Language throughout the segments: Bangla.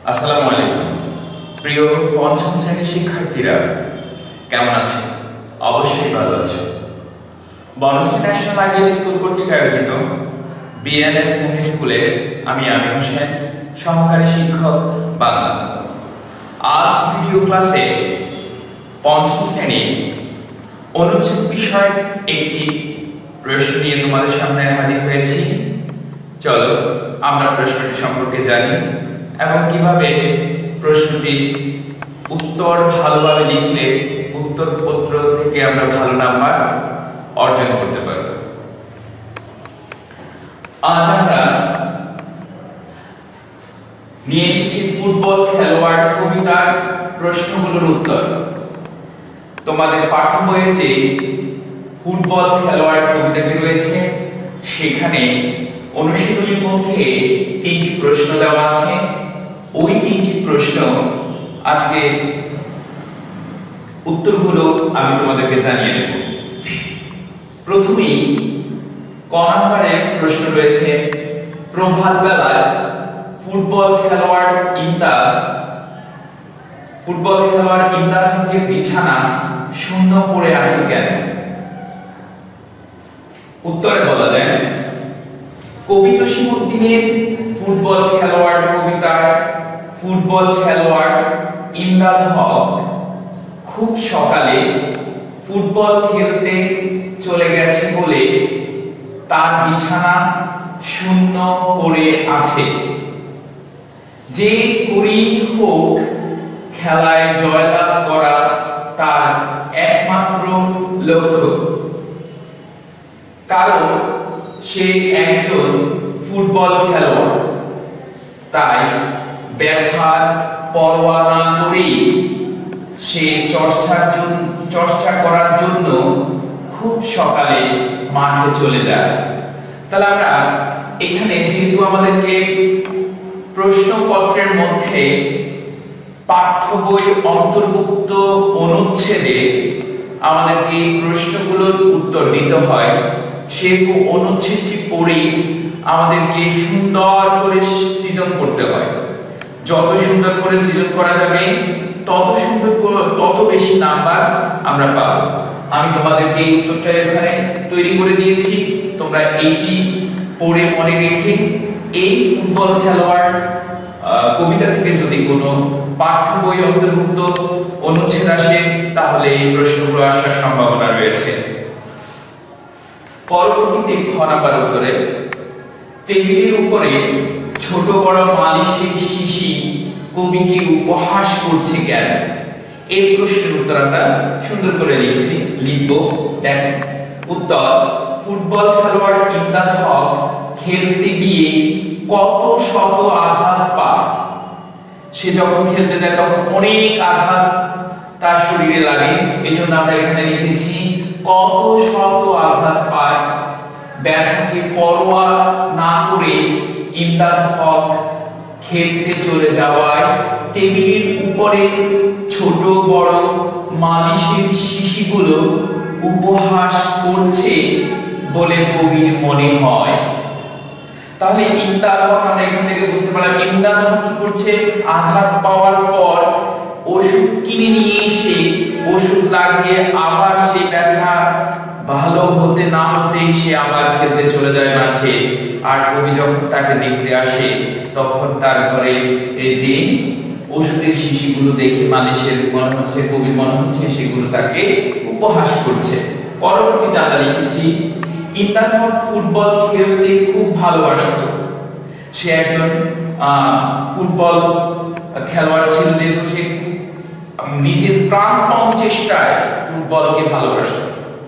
আসসালামু আলাইকুম প্রিয় পঞ্চম শ্রেণীর শিক্ষার্থীরা, কেমন আছেন? অবশ্যই ভালো আছেন। বনশ্রী ন্যাশনাল আইডিয়াল স্কুল কর্তৃক আয়োজিত বিএনএস হোম স্কুলে আমি আমির হোসেন, সহকারী শিক্ষক, বাংলা। আজ ভিডিও ক্লাসে পঞ্চম শ্রেণীর অনুচ্ছেদ বিষয়ক একটি প্রশ্ন নিয়ে তোমাদের সামনে হাজির হয়েছি। চলো আমরা প্রশ্নটি সম্পর্কে জানি এবং কিভাবে প্রশ্নটি উত্তর ভালোভাবে লিখলে উত্তরপত্র থেকে আমরা ভালো নাম্বার অর্জন করতে পারব। আজ আমরা নিয়ে এসেছি ফুটবল খেলোয়াড় কবিতার প্রশ্নগুলোর উত্তর। তোমাদের পাঠ্য বইয়ে যে ফুটবল খেলোয়াড় কবিতাটি রয়েছে সেখানে অনুশীলনীর মধ্যে 3টি প্রশ্ন দেওয়া আছে। ওই 3টি প্রশ্ন আজকে উত্তরগুলো আমি তোমাদেরকে জানিয়ে দেব। প্রথমেই ক নম্বরের প্রশ্ন রয়েছে, প্রভাত বেলায় ফুটবল খেলোয়াড় ইমদাদের বিছানা শূন্য পড়ে আছে কেন? উত্তরে বলা যায়, কবি জসিমউদ্দিনের ফুটবল খেলোয়াড় কবিতার ফুটবল খেলোয়াড় ইমদাদ হক খুব সকালে ফুটবল খেলতে চলে গেছে বলে তার বিছানা শূন্য পড়ে আছে। যে করেই হোক খেলায় জয়লাভ করা তার একমাত্র লক্ষ্য, কারণ সে একজন ফুটবল খেলোয়াড়। তাই ব্যথার পরোয়া না করে সে চর্চা করার জন্য খুব সকালে মাঠে চলে যায়। তাহলে আমরা এখানে যেহেতু আমাদেরকে প্রশ্নপত্রের মধ্যে পাঠ্য বই অন্তর্ভুক্ত অনুচ্ছেদে আমাদেরকে প্রশ্নগুলোর উত্তর দিতে হয়, সেহেতু অনুচ্ছেদটি পড়ে আমাদেরকে সুন্দর করে সৃজন করতে হয়। যত সুন্দর করে সৃজন করা যাবে তত বেশি নাম্বার আমরা পাবো। আমি তোমাদেরকে এই উত্তরটা এখানে তৈরি করে দিয়েছি, তোমরা এইটি পড়ে মনে রেখে এই ফুটবল খেলোয়াড় কবিতা থেকে যদি কোনো পাঠ্য বই অন্তর্ভুক্ত অনুচ্ছেদ আসে তাহলে এই প্রশ্নগুলো আসার সম্ভাবনা রয়েছে। পরবর্তীতে খ নাম্বার উত্তরে, টেবিলের উপরে ছোট বড় মালিশের শিশি কবিকে উপহাস করছে কেন? এই প্রশ্নের উত্তর আমরা সুন্দর করে লিখব। দেখেন উত্তর, ফুটবল খেলোয়াড় ইমদাদ হক খেলতে গিয়ে কত শত আঘাত পায়। সে যখন খেলতে যায় তখন অনেক আঘাত তার শরীরে লাগে, এজন্য আমরা এখানে লিখেছি কত শত আঘাত পায়। ব্যথাকে পরোয়া না করে ইমদাদ হক খেলতে চলে যাওয়ায় টেবিলের উপরে ছোট বড় মালিশের শিশিগুলো উপহাস করছে বলে কবির মনে হয়। তাহলে ইমদাদ হক, আমরা এখান থেকে বুঝতে পারলাম ইমদাদ হক কি করছে, আঘাত পাওয়ার পর ওষুধ কিনে নিয়ে এসে ওষুধ লাগিয়ে আবার সেই ব্যথা ভালো হতে না হতে সে আবার খেলতে চলে যায় মাঠে। আর কবি যখন তাকে দেখতে আসে তখন তার ঘরে এই যে ওষুধের শিশিগুলো দেখে মালিশের মনে হচ্ছে, কবির মনে হচ্ছে সেগুলো তাকে উপহাস করছে। পরবর্তীতে আমরা লিখেছি, ইমদাদ হক ফুটবল খেলতে খুব ভালোবাসতো। সে একজন ফুটবল খেলোয়াড় ছিল, যেহেতু সে নিজের প্রাণপণ চেষ্টায় ফুটবলকে ভালোবাসতো।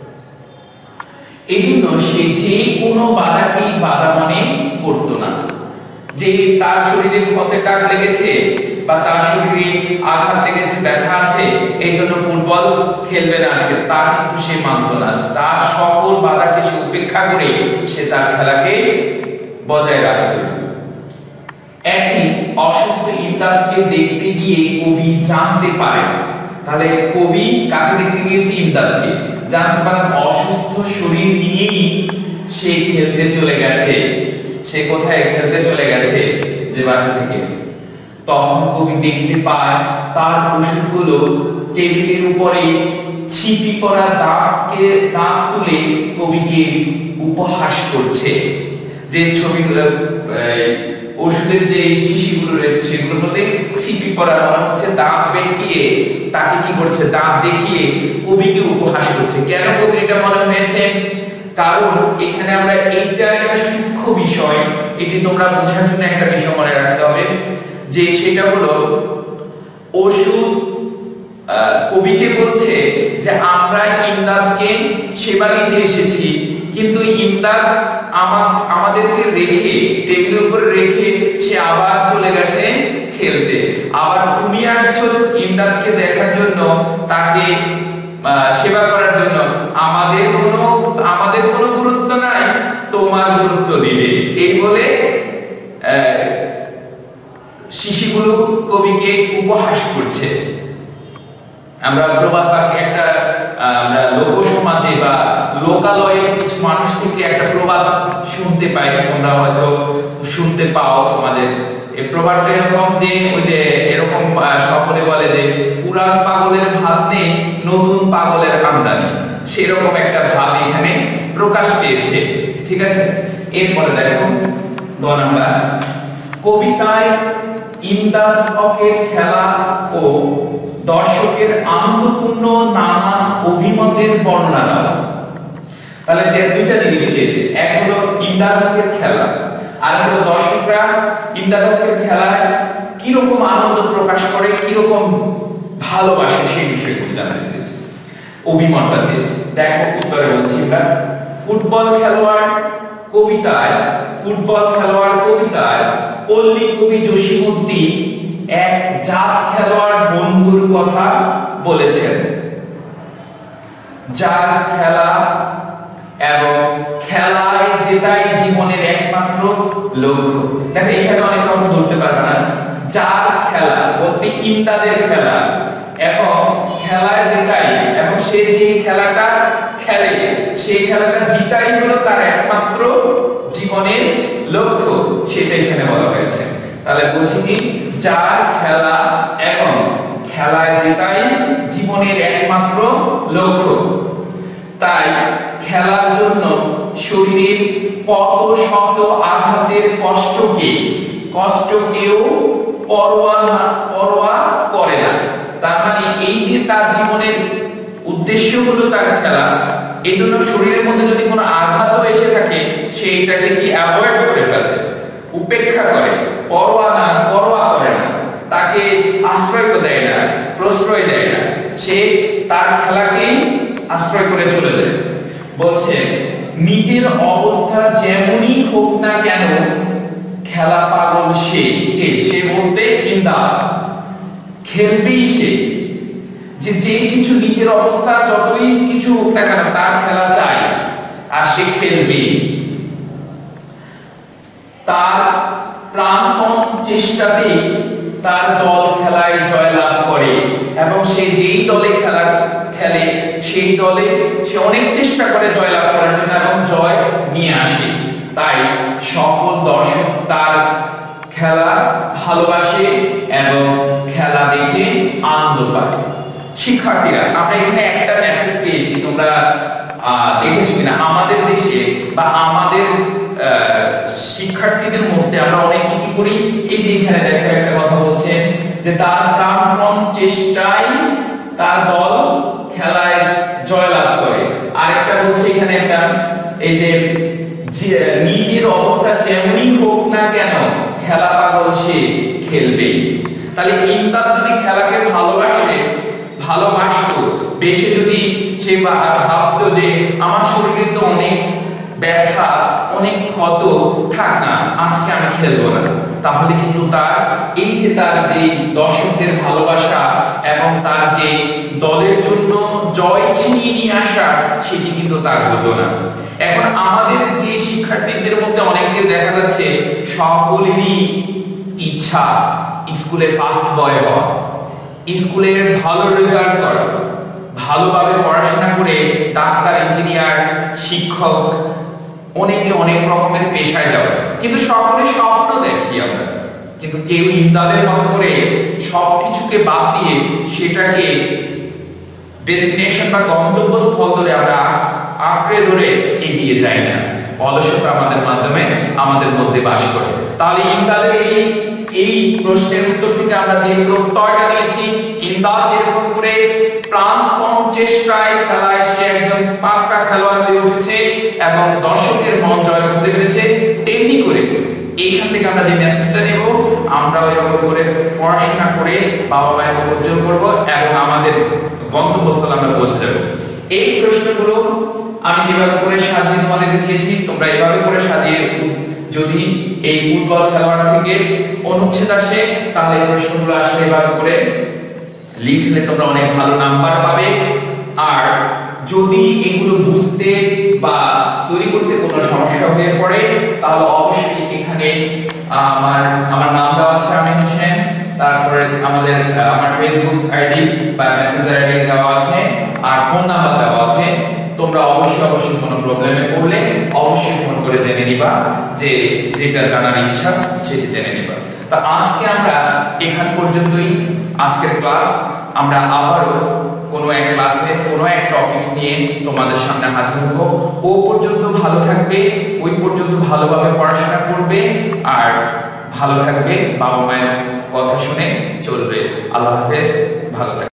এই জন্য সে যে কোনো বাধাকেই বাধা মনে করতো না। যে তার শরীরে ক্ষতের দাগ লেগেছে বা তার শরীরে আঘাত লেগেছে, ব্যথা আছে, এই জন্য ফুটবল খেলবে না আজকে, তা কিন্তু সে মানতো না। তার সকল বাধাকে সে উপেক্ষা করে সে তার খেলাকে বজায় রাখত। একদিন অসুস্থ ইমদাদকে দেখতে গিয়ে কবি জানতে পারেন, তাহলে কবি কাকে দেখতে গিয়েছে? ইমদাদকে। জানতে পারেন অসুস্থ শরীর নিয়েই সে খেলতে চলে গেছে। সে কোথায় খেলতে চলে গেছে? যে বাসা থেকে তখন কবি দেখতে পায় তার ওষুধগুলো টেবিলের উপরে ছিপি পড়া দাঁত তুলে কবিকে উপহাস করছে। যে ছবিগুলো ওষুধের যে শিশিগুলো রয়েছে সেগুলোর মধ্যে ছিপি পড়া হচ্ছে দাঁত বেঁকিয়ে তাকে কি করছে, দাঁত দেখিয়ে কবিকে উপহাস করছে। কেন কবি এটা মনে হয়েছে? কারণ এখানে আমরা এইটা একটা সূক্ষ্ম বিষয়, এটি তোমরা বোঝার জন্য একটা বিষয় মনে রাখতে হবে, যে সেটা হলো ওষুধ কবিকে বলছে যে আমরা ইমদাদকে সেবা দিতে এসেছি, কিন্তু ইমদাদ আমাদেরকে রেখে টেবিলের উপরে রেখে সে আবার চলে গেছে খেলতে। আবার তুমি আসছো ইমদাদকে দেখার জন্য, তাকে সেবা করার জন্য, আমাদের কোনো গুরুত্ব নাই, তোমার গুরুত্ব দিবে। এই বলে শিশিগুলো কবিকে উপহাস করছে। আমরা প্রবাদ বাক্যে একটা আমরা লোক সমাজে বা লোকালয়ে কিছু মানুষ থেকে একটা প্রবাদ শুনতে পাই, তোমরা হয়তো শুনতে পাও। তোমাদের এই প্রবাদটা এরকম যে ওই যে এরকম সকলে বলে যে পুরান পাগলের ভাত নেই, নতুন পাগলের আমদানি, সেরকম একটা ভাব এখানে প্রকাশ পেয়েছে। ঠিক আছে, এরপরে দেখো আমরা কবিতায় ইমদাদের খেলা ও দর্শকের আনন্দপূর্ণ নানা অভিমতের বর্ণনা দাও। তাহলে দুইটা জিনিস চেয়েছে, এক হলো ইমদাদের খেলা, আর হলো দর্শকরা ইমদাদের খেলায় কিরকম আনন্দ প্রকাশ করে, কিরকম ভালোবাসে সেই বিষয়গুলো জানতে চেয়েছে, অভিমতটা চেয়েছে। দেখো উত্তরে বলছি আমরা, ফুটবল খেলোয়াড় কবিতায় পল্লী কবি জসিমউদ্দিন এক জাত খেলোয়াড় বন্ধুর কথা বলেছেন, যার খেলা এবং খেলায় জেতাই জীবনের একমাত্র লক্ষ্য। দেখো এখানে অনেক কথা বলতে পারবে না, যার খেলা বলতে ইমদাদের খেলা এবং খেলায় জেতাই, এবং সে যে খেলাটা খেলে সেই খেলাটা জিতাই হলো তার একমাত্র জীবনের লক্ষ্য, সেটা এখানে বলা হয়েছে। তাহলে বলছি কি, যার খেলা এবং খেলায় জেতাই জীবনের একমাত্র লক্ষ্য, তাই খেলার জন্য শরীরের কত শত আঘাতের কষ্টকেও পরোয়া করে না। তার মানে এই যে তার জীবনের উদ্দেশ্য হলো তার খেলা, এই জন্য শরীরের মধ্যে যদি কোনো আঘাতও এসে থাকে সেইটাকে কি অ্যাভয়েড করে ফেলে, উপেক্ষা করে, পরোয়া করে না, তাকে আশ্রয় দেয় না, প্রশ্রয় দেয় না, সে তার খেলাকেই আশ্রয় করে চলে যায়। বলছে নিজের অবস্থা যেমনই হোক না কেন খেলা পাগল সে বলতে ইমদাদ, খেলবেই সে, যে কিছু নিজের অবস্থা যতই কিছু না কেন তার খেলা চাই আর সে খেলবে। তার প্রাণপণ চেষ্টাতেই তার দল খেলায় জয়লাভ করে, এবং সে যেই দলে খেলে সেই দলে সে অনেক চেষ্টা করে জয়লাভ করার জন্য এবং জয় নিয়ে আসে। তাই সকল দর্শক তার খেলা ভালোবাসে এবং খেলা দেখে আনন্দ পায়। শিক্ষার্থীরা, আমরা এখানে একটা মেসেজ পেয়েছি, তোমরা দেখেছো কিনা, আমাদের দেশে বা আমাদের শিক্ষার্থীদের মধ্যে আমরা অনেকে কি করি, এই যে এখানে দেখো একটা কথা বলছে যে তার প্রাণপণ চেষ্টায় তার দল খেলায় জয়লাভ করে, আরেকটা বলছে এখানে একটা এই যে নিজের অবস্থা যেমনই হোক না কেন খেলা পাগল সে খেলবে। তাহলে ইমদাদ যদি খেলাকে ভালোবাসতো বেশি, যদি সে ভাবতো যে আমার শরীরে তো অনেক ব্যথা, অনেক ক্ষত, থাক না আজকে আমি খেলবো না, তাহলে কিন্তু তার এই যে তার যে দর্শকদের ভালোবাসা এবং তার যে দলের জন্য জয় ছিনিয়ে নিয়ে আসা সেটি কিন্তু তার হতো না। এখন আমাদের যে শিক্ষার্থীদের মধ্যে অনেকের দেখা যাচ্ছে সকলেরই ইচ্ছা স্কুলে ফার্স্ট বয় হওয়া, স্কুলে ভালো রেজাল্ট করা, ভালোভাবে পড়াশোনা করে ডাক্তার, ইঞ্জিনিয়ার, শিক্ষক, অনেকে অনেক রকমের পেশায় যাবে, কিন্তু সকলে স্বপ্ন দেখি আমরা, কিন্তু কেউ ইমদাদের মতো করে সবকিছুকে বাদ দিয়ে সেটাকে ডেস্টিনেশন বা গন্তব্যস্থল ধরে আমরা আঁকড়ে ধরে এগিয়ে যাই না। অলসতা আমাদের মাধ্যমে আমাদের মধ্যে বাস করে। তাহলে ইমদাদের এই প্রশ্নের উত্তর থেকে আমরা যে প্রত্যয়টা নিয়েছি, ইমদাদ যেরকম করে প্রাণপণ চেষ্টায় খেলায় সে একজন পাক্কা খেলোয়াড় হয়ে উঠেছে এবং দর্শকের মন জয় করতে পেরেছে, তেমনি করে এইখান থেকে আমরা যে মেসেজটা নেব, আমরা এরকম করে পড়াশোনা করে বাবা মায়ের উজ্জ্বল করব এবং আমাদের গন্তব্যস্থল আমরা পৌঁছে যাব। এই প্রশ্নগুলো আমি যেভাবে করে সাজিয়ে তোমাদের দিয়েছি, তোমরা এভাবে করে সাজিয়ে, যদি এই ফুটবল খেলোয়াড় থেকে অনুচ্ছেদ আসে তাহলে এই প্রশ্নগুলো আসলে এভাবে করে লিখলে তোমরা অনেক ভালো নাম্বার পাবে। আর যদি এগুলো বুঝতে বা তৈরি করতে কোনো সমস্যা হয়ে পড়ে তাহলে অবশ্যই এখানে আমার নাম দেওয়া আছে আমিন হোসেন, তারপরে আমার ফেসবুক আইডি বা মেসেঞ্জার আইডি দেওয়া আছে আর ফোন নাম্বার দেওয়া আছে। তোমরা অবশ্যই কোনো প্রবলেমে পড়লে অবশ্যই ফোন করে জেনে নিবা, যে যেটা জানার ইচ্ছা সেটা জেনে নিবা। তা আজকে আমরা এখান পর্যন্তই আজকের ক্লাস। আমরা আবারও কোনো এক ক্লাসে কোনো এক টপিকস নিয়ে তোমাদের সামনে হাজির হব। ও পর্যন্ত ভালো থাকবে, ওই পর্যন্ত ভালোভাবে পড়াশোনা করবে আর ভালো থাকবে, বাবা মায়ের কথা শুনে চলবে। আল্লাহ হাফেজ, ভালো থাকবে।